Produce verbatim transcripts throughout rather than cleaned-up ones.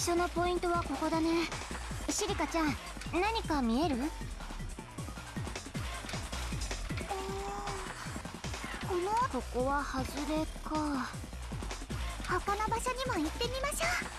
初のポイントはここだね。シリカちゃん、何か見える？このここは外れか。他の場所にも行ってみましょう。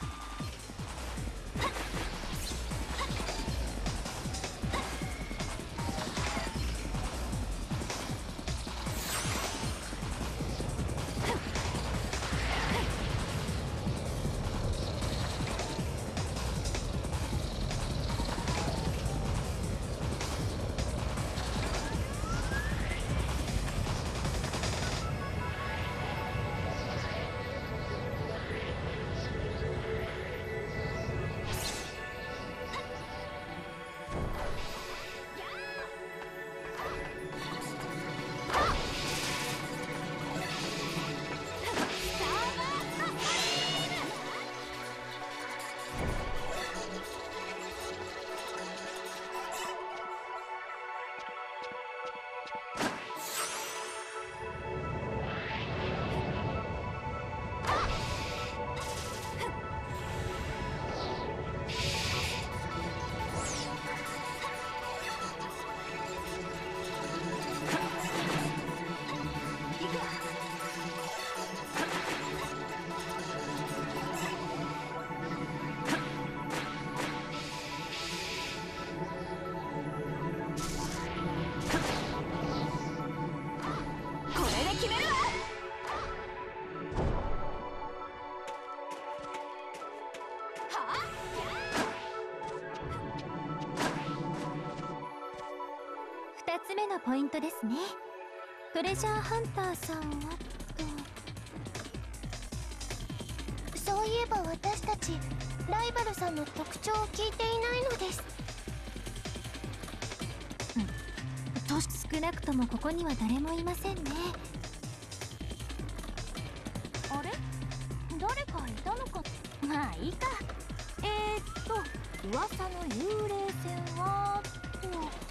ふたつめのポイントですね。トレジャーハンターさんはと。そういえば私たちライバルさんの特徴を聞いていないのです。うんと少なくともここには誰もいませんね。あれ、誰かいたのか。まあいいか。えー、っと噂の幽霊船はと。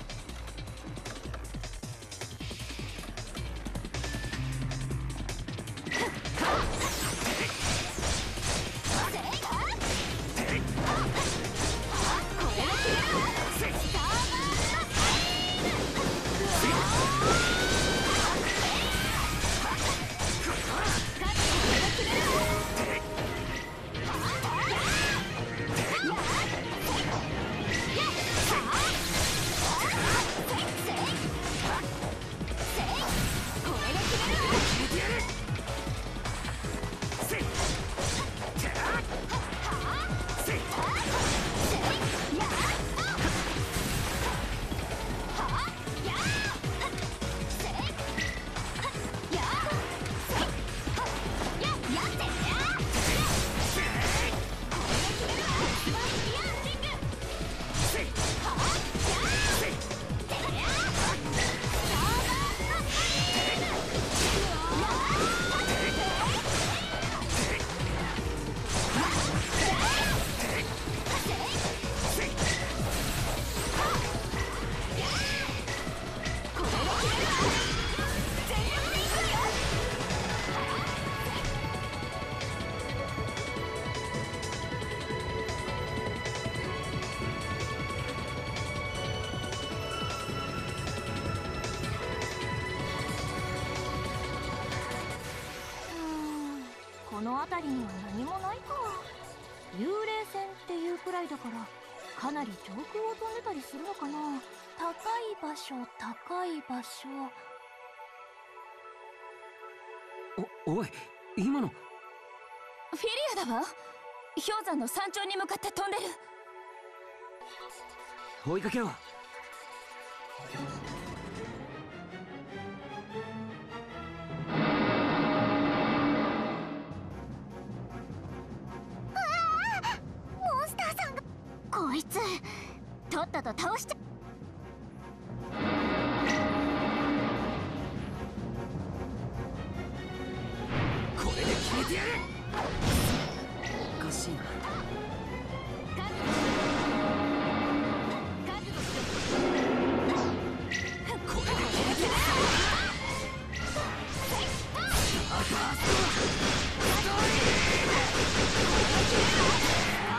この辺りには何もないか。幽霊船っていうくらいだからかなり上空を飛んでたりするのかな。高い場所、高い場所。 お、おい、今の。 フィリアだわ。氷山の山頂に向かって飛んでる。 追いかけろ。 こいつとっとと倒しちゃ。 これで決めてやる。おかしいな。これで決めてやる。スタート。ストーリー。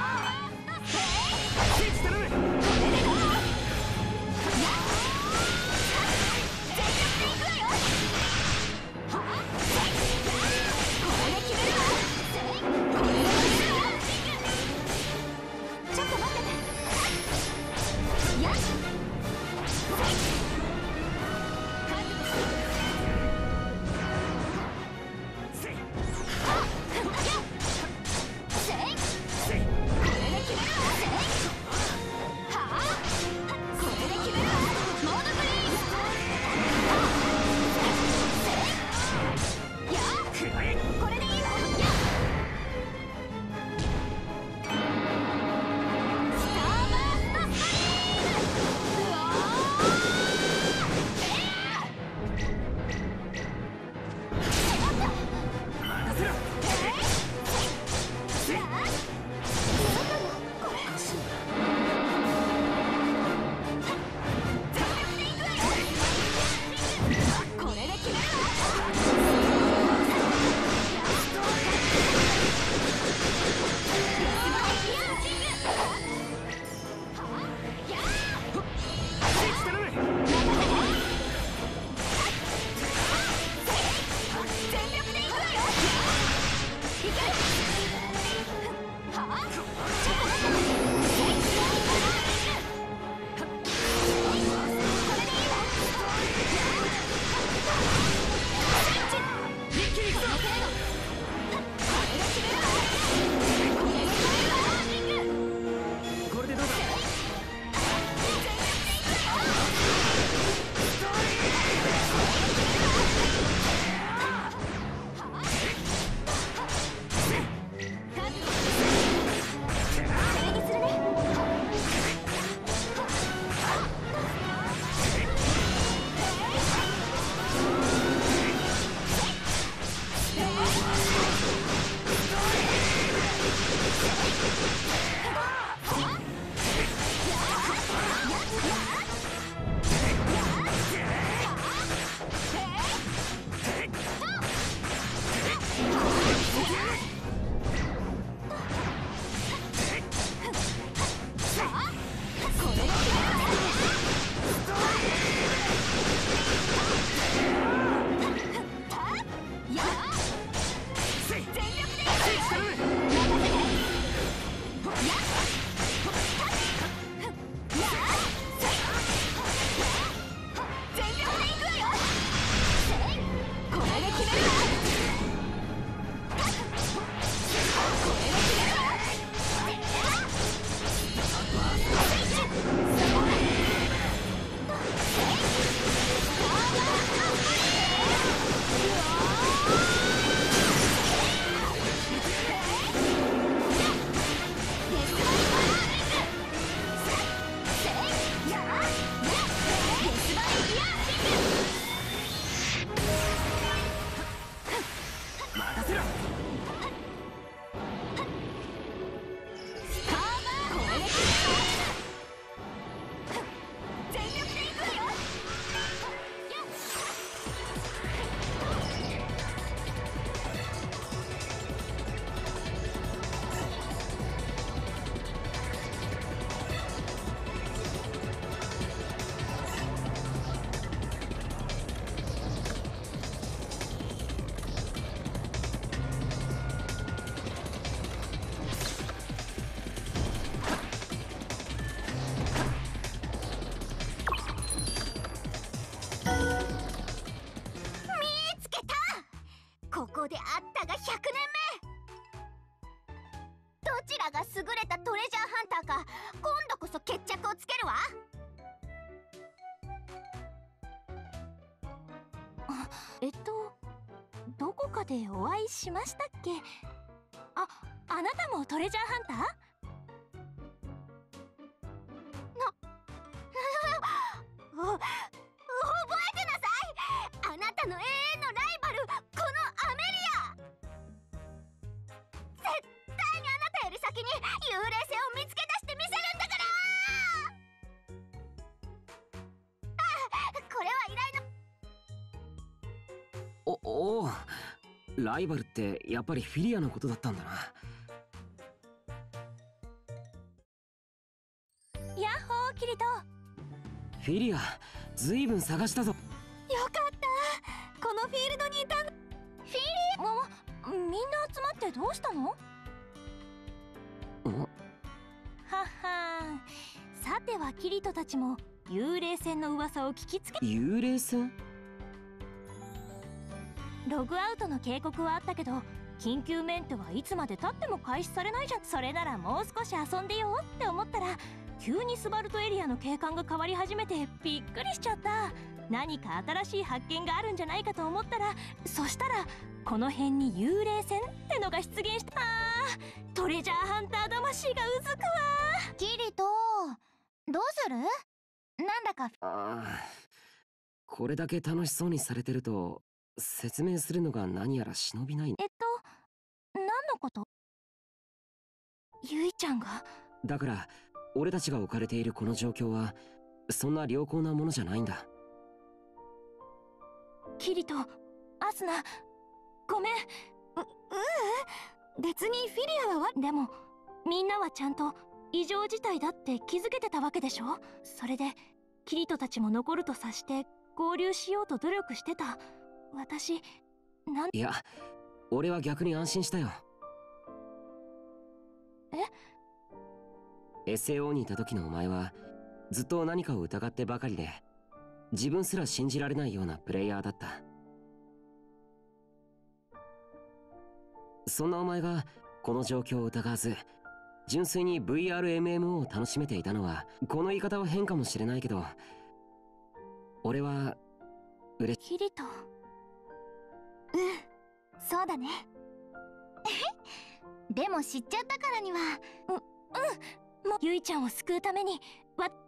えっとどこかでお会いしましたっけ？あ、あなたもトレジャーハンター？なお覚えてなさい。あなたの永遠のライバル、このアメリア。絶対にあなたより先に幽霊船を見つけ出してみせるんだから。あ、これは依頼の。 おおお、ライバルってやっぱりフィリアのことだったんだな。 ヤッホーキリト。 フィリア、ずいぶん探したぞ。 よかった、このフィールドにいたんだ。フィリアもみんな集まってどうしたの？はっはー。さてはキリトたちも幽霊船の噂を聞きつけ。 幽霊船？ ログアウトの警告はあったけど、緊急メンテはいつまでたっても開始されないじゃん。それならもう少し遊んでよって思ったら、急にスバルトエリアの景観が変わり始めてびっくりしちゃった。何か新しい発見があるんじゃないかと思ったら、そしたらこの辺に幽霊船ってのが出現した。あー、トレジャーハンター魂がうずくわ。キリト、どうする？なんだか。 ああ、これだけ楽しそうにされてると説明するのが何やら忍びない。 えっと何のこと？ゆいちゃんが？ だから俺たちが置かれているこの状況はそんな良好なものじゃないんだ。 キリト、アスナ、ごめん。う、ううん、別にフィリアはわ。でもみんなはちゃんと異常事態だって気づけてたわけでしょ。それでキリトたちも残ると察して合流しようと努力してた。私なん。 いや、俺は逆に安心したよ。 え？ エスエーオー にいた時のお前はずっと何かを疑ってばかりで、自分すら信じられないようなプレイヤーだった。そんなお前がこの状況を疑わず純粋に ブイアールエムエムオー を楽しめていたのは、この言い方は変かもしれないけど、俺はうれキリト。うん、そうだね。でも知っちゃったからには。う、うん、もうゆいちゃんを救うためにわ